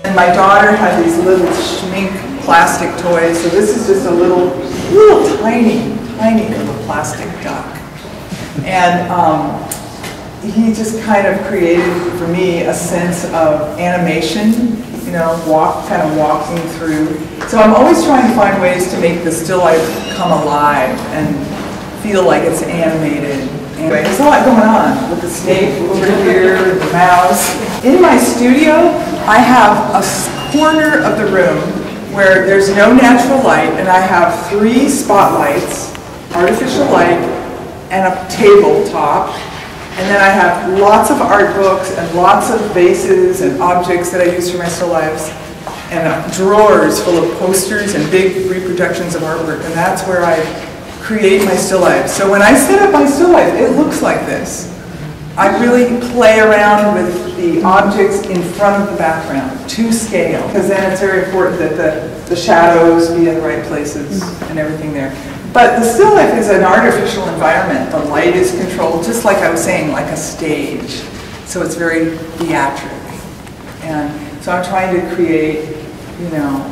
And my daughter had these little schmink plastic toys. So this is just a little tiny little plastic duck. And he just kind of created for me a sense of animation, you know, kind of walking through. So I'm always trying to find ways to make the still life come alive and feel like it's animated. Anyway, there's a lot going on with the snake over here, the mouse. In my studio, I have a corner of the room where there's no natural light, and I have 3 spotlights, artificial light, and a tabletop. And then I have lots of art books and lots of vases and objects that I use for my still lifes, and drawers full of posters and big reproductions of artwork, and that's where I create my still life. So when I set up my still life, it looks like this. I really play around with the objects in front of the background to scale, because then it's very important that the shadows be in the right places and everything there. But the still life is an artificial environment. The light is controlled, just like I was saying, like a stage. So it's very theatric. And so I'm trying to create, you know,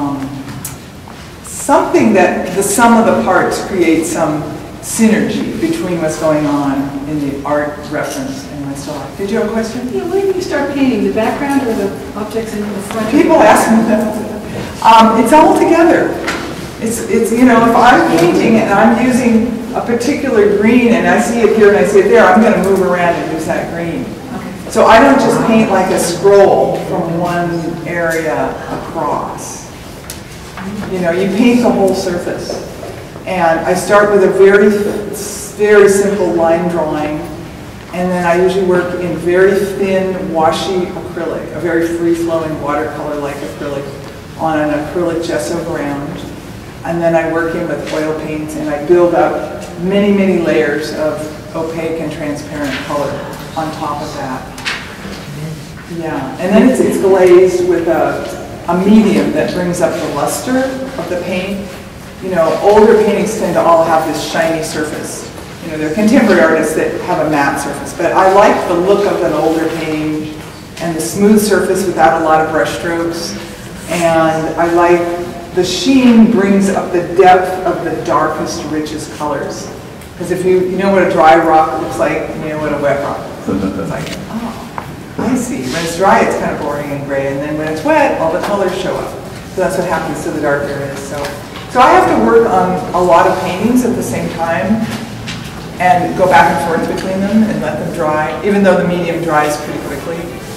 something that the sum of the parts creates some synergy between what's going on in the art reference and my still life. Did you have a question? Yeah, when do you start painting? The background or the objects in the front? People ask me that. It's all together. It's you know, if I'm painting and I'm using a particular green and I see it here and I see it there, I'm going to move around and use that green. Okay. So I don't just paint like a scroll from one area across. You know, you paint the whole surface. And I start with a very simple line drawing, and then I usually work in very thin, washy acrylic, a very free-flowing watercolor-like acrylic on an acrylic gesso ground. And then I work in with oil paints, and I build up many, many layers of opaque and transparent color on top of that. Yeah, and then it's glazed with a medium that brings up the luster of the paint. You know, older paintings tend to all have this shiny surface. You know, they're contemporary artists that have a matte surface, but I like the look of an older painting and the smooth surface without a lot of brush strokes. And I like the sheen brings up the depth of the darkest, richest colors. Because if you know what a dry rock looks like, you know what a wet rock looks like. It's like, oh, I see. When it's dry, it's kind of boring and gray, and then when it's wet, all the colors show up. So that's what happens to the dark areas. So I have to work on a lot of paintings at the same time and go back and forth between them and let them dry, even though the medium dries pretty quickly.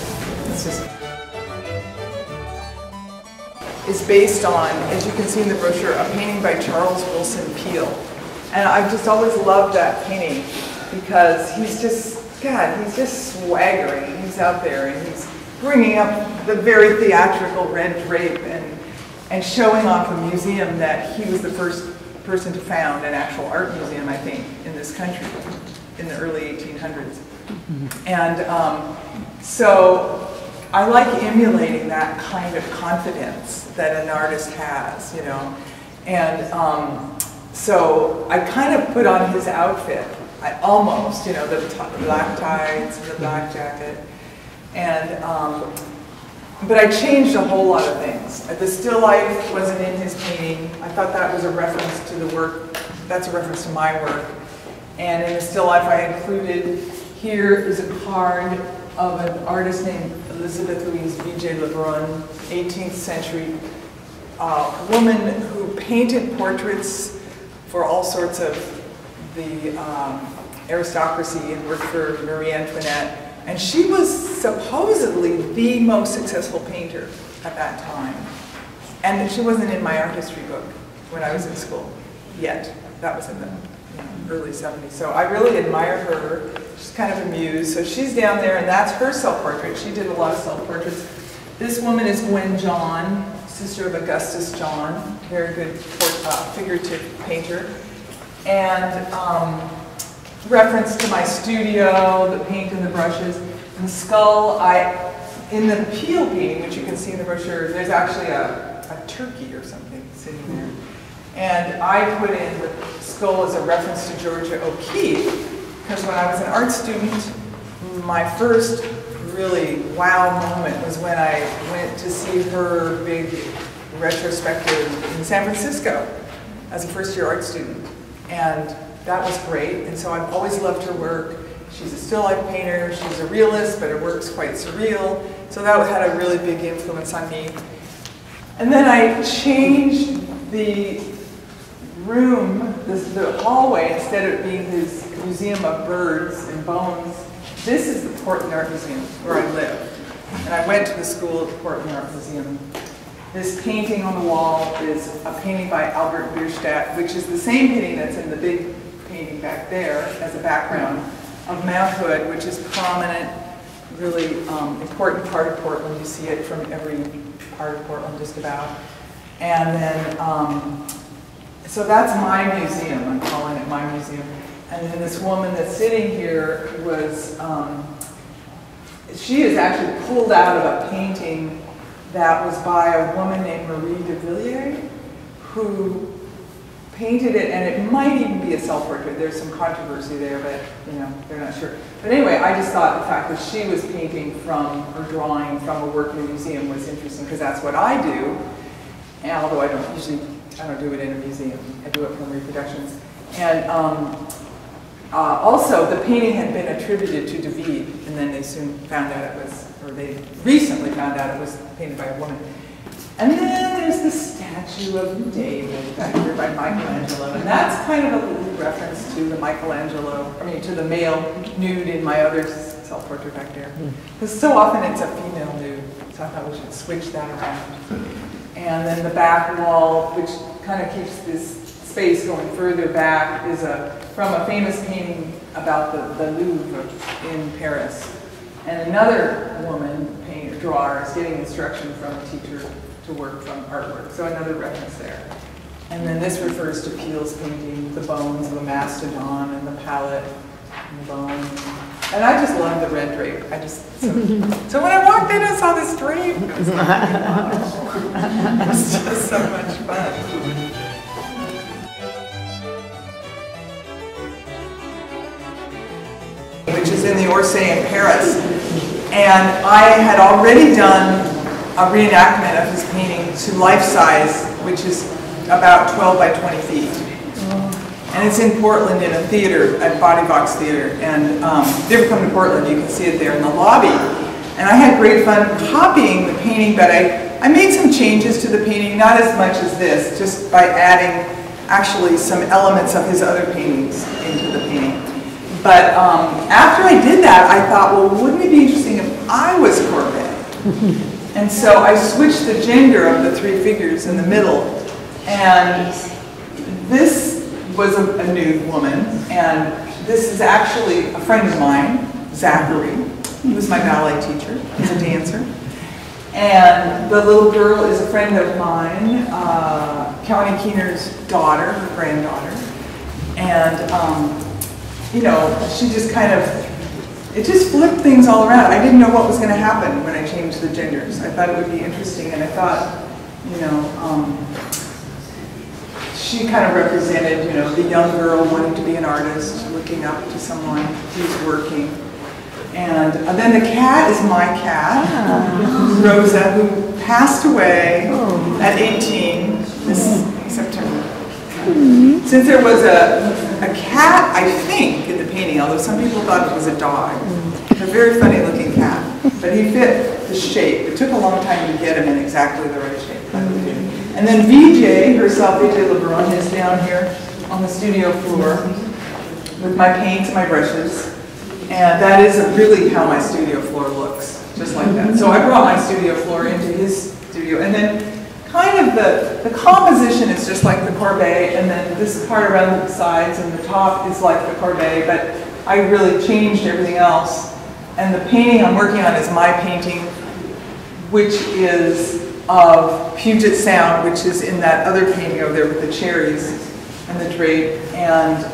Is based on, as you can see in the brochure, a painting by Charles Wilson Peale. And I've just always loved that painting because he's just, God, he's just swaggering. He's out there and he's bringing up the very theatrical red drape and showing off a museum that he was the first person to found, an actual art museum, I think, in this country in the early 1800s. And so I like emulating that kind of confidence that an artist has, you know. And so I kind of put on his outfit, almost, you know, the black tights and the black jacket. And but I changed a whole lot of things. The still life wasn't in his painting. I thought that was a reference to the work, that's a reference to my work. And in the still life I included, here is a card of an artist named Elizabeth Louise V.J. Lebrun, 18th century woman who painted portraits for all sorts of the aristocracy and worked for Marie Antoinette. And she was supposedly the most successful painter at that time. And she wasn't in my art history book when I was in school yet. That was in the early 70s. So I really admire her. She's kind of a muse. So she's down there, and that's her self-portrait. She did a lot of self-portraits. This woman is Gwen John, sister of Augustus John, very good figurative painter. And reference to my studio, the paint and the brushes. And the skull, in the Peale painting, which you can see in the brochure, there's actually a turkey or something sitting there. And I put in the skull as a reference to Georgia O'Keeffe, because when I was an art student, my first really wow moment was when I went to see her big retrospective in San Francisco as a first-year art student. And that was great, and so I've always loved her work. She's a still life painter, she's a realist, but her work's quite surreal. So that had a really big influence on me. And then I changed the room, the hallway, instead of being his museum of birds and bones. This is the Portland Art Museum, where I live. And I went to the school at the Portland Art Museum. This painting on the wall is a painting by Albert Bierstadt, which is the same painting that's in the big painting back there as a background of Mount Hood, which is prominent, really important part of Portland. You see it from every part of Portland, just about. And then, so that's my museum. I'm calling it my museum. And then this woman that's sitting here was, she is actually pulled out of a painting that was by a woman named Marie de Villiers, who painted it, and it might even be a self-portrait. There's some controversy there, but you know, they're not sure. But anyway, I just thought the fact that she was painting from, or drawing from a work in a museum was interesting, because that's what I do. And although I don't do it in a museum. I do it from reproductions. And also, the painting had been attributed to David, and then they soon found out it was, or they recently found out it was painted by a woman. And then there's the statue of David back here by Michelangelo, and that's kind of a little reference to the to the male nude in my other self-portrait back there. Because so often it's a female nude, so I thought we should switch that around. And then the back wall, which kind of keeps this space going further back, is from a famous painting about the Louvre in Paris. And another woman, drawer, is getting instruction from a teacher to work from artwork. So another reference there. And then this refers to Peele's painting, the bones of a mastodon and the palette and the bone. And I just love the red drape. So when I walked in, I saw this drape. It was like, wow. It was just so much fun. Which is in the Orsay in Paris. And I had already done a reenactment of his painting to life size, which is about 12 by 20 feet. And it's in Portland in a theater, at Body Box Theater. And if you ever come to Portland, you can see it there in the lobby. And I had great fun copying the painting, but I made some changes to the painting, not as much as this, just by adding actually some elements of his other paintings into the painting. But after I did that, I thought, well, wouldn't it be interesting if I was Courbet? And so I switched the gender of the three figures in the middle. And this was a nude woman. And this is actually a friend of mine, Zachary. He was my ballet teacher. He's a dancer. And the little girl is a friend of mine, County Keener's daughter, her granddaughter. And you know, she just it just flipped things all around. I didn't know what was going to happen when I changed the genders. I thought it would be interesting, and I thought, you know, she kind of represented, you know, the young girl wanting to be an artist, looking up to someone who's working. And then the cat is my cat, Rosa, who passed away at 18 this September. Since there was a cat, I think, in the painting, although some people thought it was a dog. A very funny looking cat, but he fit the shape. It took a long time to get him in exactly the right shape. And then VJ, herself, VJ LeBron, is down here on the studio floor with my paints and my brushes. And that is really how my studio floor looks, just like that. So I brought my studio floor into his studio, and then kind of the composition is just like the Courbet, and then this part around the sides and the top is like the Courbet, but I really changed everything else. And the painting I'm working on is my painting, which is of Puget Sound, which is in that other painting over there with the cherries and the drape. And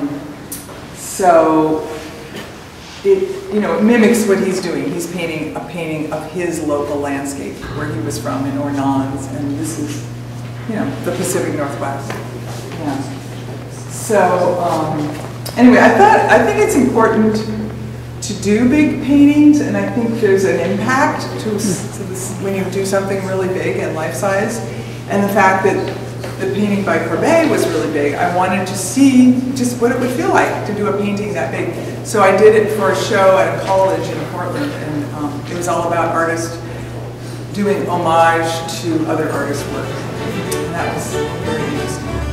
so it mimics what he's doing. He's painting a painting of his local landscape, where he was from in Ornans, and this is, you know, the Pacific Northwest. Yeah. So anyway, I think it's important to do big paintings, and I think there's an impact to this when you do something really big and life-size. And the fact that the painting by Courbet was really big, I wanted to see just what it would feel like to do a painting that big. So I did it for a show at a college in Portland, and it was all about artists doing homage to other artists' work. And that was very interesting.